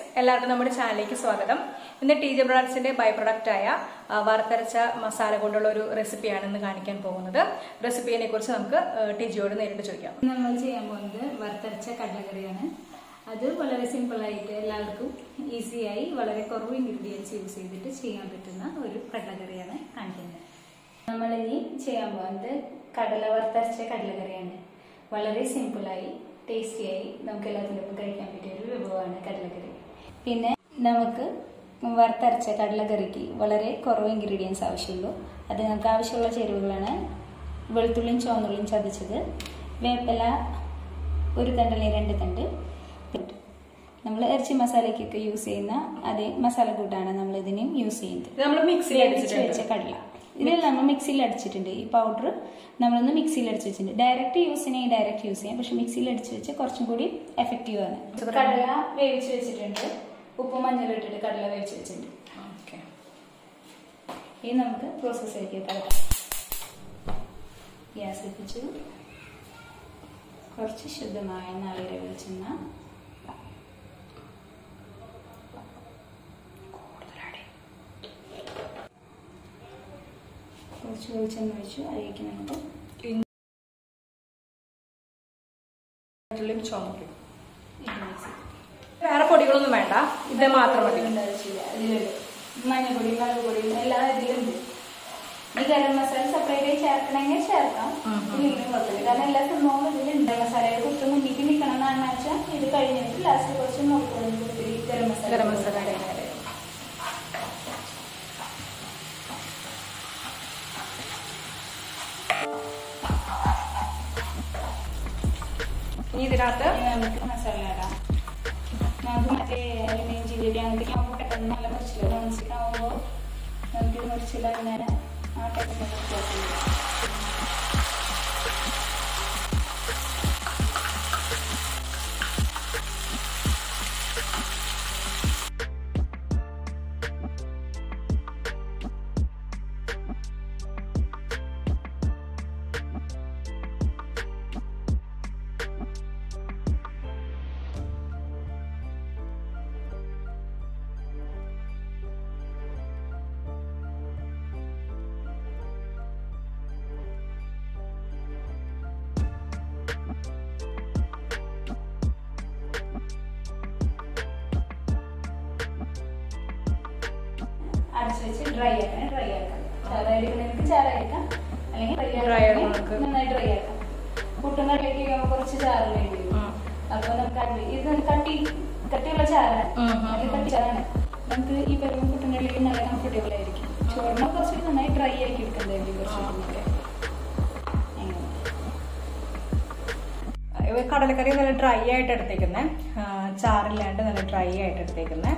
എല്ലാവർക്കും നമ്മുടെ ചാനലിലേക്ക് സ്വാഗതം. ഇന്ന് ടി ജെ ബ്രാൻഡ്സിന്റെ ബൈ പ്രൊഡക്റ്റ് ആയ വറുത്തരച്ച മസാല കൊണ്ടുള്ള ഒരു റെസിപ്പിയാണ് ഇന്ന് കാണിക്കാൻ പോകുന്നത്. റെസിപ്പിയെ കുറിച്ച് നമുക്ക് ടിജിയോട് നേരിട്ട് ചോദിക്കാം. നമ്മൾ ചെയ്യാൻ പോകുന്നത് വറുത്തരച്ച കടലക്കറിയാണ്. അത് വളരെ സിമ്പിൾ ആയിട്ട് എല്ലാവർക്കും ഈസിയായി വളരെ കുറവ് ഇൻഗ്രീഡിയൻസ് യൂസ് ചെയ്തിട്ട് ചെയ്യാൻ പറ്റുന്ന ഒരു കടലക്കറിയാണ് കാണിക്കുന്നത്. നമ്മൾ ഇനി ചെയ്യാൻ പോകുന്നത് കടല വറുത്തരച്ച കടലക്കറിയാണ്. വളരെ സിമ്പിളായി ടേസ്റ്റിയായി നമുക്ക് എല്ലാത്തിനൊപ്പം കഴിക്കാൻ പറ്റിയ ഒരു വിഭവമാണ് കടലക്കറി. പിന്നെ നമുക്ക് വറുത്തരച്ച കടലക്കറിക്ക് വളരെ കുറവ് ഇൻഗ്രീഡിയൻസ് ആവശ്യമുള്ളൂ. അത് നമുക്ക് ആവശ്യമുള്ള ചേരുവകളാണ് വെളുത്തുള്ളിയും ചുവന്നുള്ളിയും ചതച്ചത്, വേപ്പില ഒരു തണ്ട് അല്ലെങ്കിൽ 2 തണ്ട്, നമ്മൾ ഇറച്ചി മസാലയ്ക്കൊക്കെ യൂസ് ചെയ്യുന്ന അതേ മസാല കൂട്ടാണ് നമ്മൾ ഇതിനും യൂസ് ചെയ്യുന്നത്. വെച്ച കടല ഇതിൽ നമ്മൾ മിക്സിയിൽ അടിച്ചിട്ടുണ്ട്. ഈ പൗഡർ നമ്മളൊന്ന് മിക്സിയിൽ അടിച്ച് വെച്ചിട്ടുണ്ട്. ഡയറക്റ്റ് യൂസ് ചെയ്യണമെങ്കിൽ ഡയറക്റ്റ് യൂസ് ചെയ്യാം, പക്ഷെ മിക്സിയിൽ അടിച്ച് വെച്ച് കുറച്ചും കൂടി എഫക്റ്റീവ് ആണ്. കടല വേവിച്ച് വെച്ചിട്ടുണ്ട്, ഉപ്പും മഞ്ഞളും ഇട്ടിട്ട് കടല വേവിച്ച് വെച്ചിട്ടുണ്ട്. ഇനി നമുക്ക് പ്രോസസ്സിലേക്ക് കിടക്കാം. ഗ്യാസ് എത്തിച്ചു, കുറച്ച് ശുദ്ധമായ നാളികേര വെളിച്ചെണ്ണ, കുറച്ച് വെളിച്ചെണ്ണ ഒഴിച്ചു. അതിലേക്ക് നമുക്ക് വേറെ പൊടികളൊന്നും വേണ്ട, ഇത് മാത്രം മതി. ഇതിലുണ്ട് മഞ്ഞപ്പൊടി, മുളക് പൊടി എല്ലാം ഇതിലുണ്ട്. ഈ ഗരം മസാല സെപ്പറേറ്റ് ആയി ചേർക്കണമെങ്കിൽ ചേർക്കാം, ഇല്ലെങ്കിലും കുഴപ്പമില്ല. കാരണം എല്ലാ സംഭവവും ഇതിലുണ്ട്. മസാലയുടെ കുത്ത് മുന്നിട്ട് നിൽക്കണം എന്നാണ് വെച്ചാൽ ഇത് കഴിഞ്ഞിട്ട് ലാസ്റ്റ് കുറച്ച് മുളക് പൊടി കൊടുത്തിട്ട് ഗരം മസാല ഇതിനകത്ത് നമുക്ക് മസാല ഇടാം. നമുക്ക് മറ്റേ അലുമിനിയം ജിലേബി അങ്ങനത്തെ ആകുമ്പോൾ പെട്ടെന്ന് നല്ല മുറിച്ചില്ല. നോൺസ്റ്റിക്കാവുമ്പോൾ നമുക്ക് മുറിച്ചില്ല, അങ്ങനെ ആ ടൈപ്പിന് വ്യത്യാസമില്ല. അടച്ചു വെച്ച് ഡ്രൈ ആക്കാം. ചാറ എടുക്കണമെങ്കിൽ ചാറ എടുക്കാം, അല്ലെങ്കിൽ നന്നായി ഡ്രൈ ആക്കാം. പുട്ടുന്നതിലേക്ക് കുറച്ച് ചാറ് വേണ്ടി വരും. അപ്പൊ നമുക്ക് ഇത് കട്ടിയുള്ള ചാറാണ്, കട്ടി ചാറാണ്. നമുക്ക് ഈ പരുവം പുട്ടുന്നതിലേക്ക് നല്ല കംഫർട്ടബിൾ ആയിരിക്കും. ചോറിനെ കുറച്ച് നന്നായി ഡ്രൈ ആക്കി എടുക്കുന്നതായിരിക്കും കുറച്ച്. കടലക്കറി നല്ല ഡ്രൈ ആയിട്ട് എടുത്തേക്കുന്നേ, ചാറില്ലാണ്ട് നല്ല ഡ്രൈ ആയിട്ട് എടുത്തേക്കുന്നേ.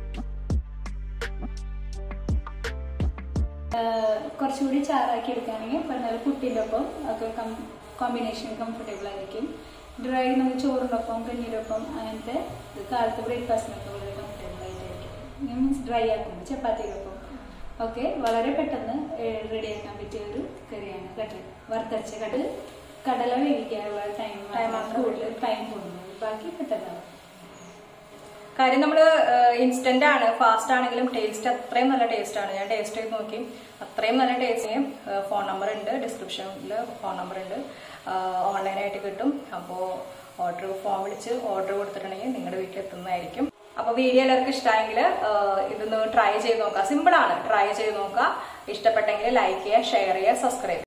കുറച്ചുകൂടി ചാറാക്കി എടുക്കുകയാണെങ്കിൽ പറഞ്ഞാൽ പുട്ടിൻ്റെ ഒപ്പം ഒക്കെ കോമ്പിനേഷൻ കംഫർട്ടബിൾ ആയിരിക്കും. ഡ്രൈ നമുക്ക് ചോറിൻ്റെ ഒപ്പം കഞ്ഞിയുടെ ഒപ്പം അങ്ങനത്തെ കാലത്ത് ബ്രേക്ക്ഫാസ്റ്റിനൊക്കെ വളരെ കംഫർട്ടബിൾ ആയിട്ടായിരിക്കും. മീൻസ് ഡ്രൈ ആക്കുമ്പോൾ ചപ്പാത്തിയുടെ ഒപ്പം ഒക്കെ വളരെ പെട്ടെന്ന് റെഡിയാക്കാൻ പറ്റിയ ഒരു കറിയാണ് കടല വറുത്തരച്ച കടല വേവിക്കാനുള്ള ടൈം കൂടുതൽ ടൈം കൂടുന്നത്, ബാക്കി പെട്ടെന്നാണ്. കാര്യം നമ്മള് ഇൻസ്റ്റന്റ് ആണ്, ഫാസ്റ്റ് ആണെങ്കിലും ടേസ്റ്റ് അത്രയും നല്ല ടേസ്റ്റ് ആണ്. ഞാൻ ടേസ്റ്റ് ചെയ്ത് നോക്കി, അത്രയും നല്ല ടേസ്റ്റ്. ഫോൺ നമ്പർ ഉണ്ട് ഡിസ്ക്രിപ്ഷനിൽ, ഫോൺ നമ്പർ ഉണ്ട്, ഓൺലൈനായിട്ട് കിട്ടും. അപ്പോൾ ഫോൺ വിളിച്ച് ഓർഡർ കൊടുത്തിട്ടുണ്ടെങ്കിൽ നിങ്ങളുടെ വീട്ടിൽ എത്തുന്നതായിരിക്കും. അപ്പൊ വീഡിയോ എല്ലാവർക്കും ഇഷ്ടമായെങ്കിൽ ഇതൊന്ന് ട്രൈ ചെയ്ത് നോക്കാം. സിമ്പിൾ ആണ്, ട്രൈ ചെയ്ത് നോക്കാം. ഇഷ്ടപ്പെട്ടെങ്കിൽ ലൈക്ക് ചെയ്യുക, ഷെയർ ചെയ്യുക, സബ്സ്ക്രൈബ് ചെയ്യുക.